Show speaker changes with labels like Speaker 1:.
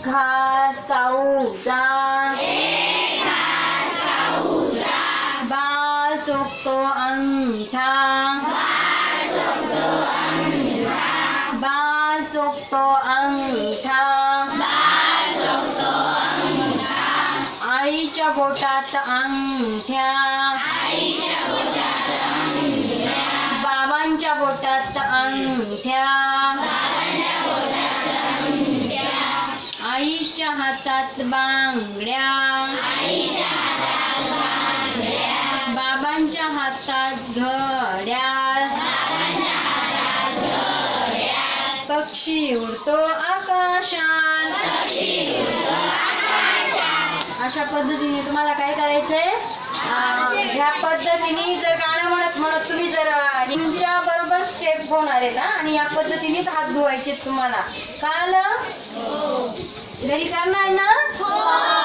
Speaker 1: घास खाऊचा बाळ चोखतो अंगठा बाळ चोखतो अंगठा आईच्या बोटात अंगठ्या बाबांच्या बोटात अंगठ्या आईच्या हातात बांगड्या बाबांच्या हातात घड्याळ पक्षी उडतो आकाशात अशा पद्धतीने तुम्हाला काय करायचंय ह्या पद्धतीने जर गाणं म्हणत म्हणत तुम्ही जर तुमच्या बरोबर स्टेप होणार आहे ना आणि या पद्धतीनेच हात धुवायचे तुम्हाला कळलं घरी करणार ना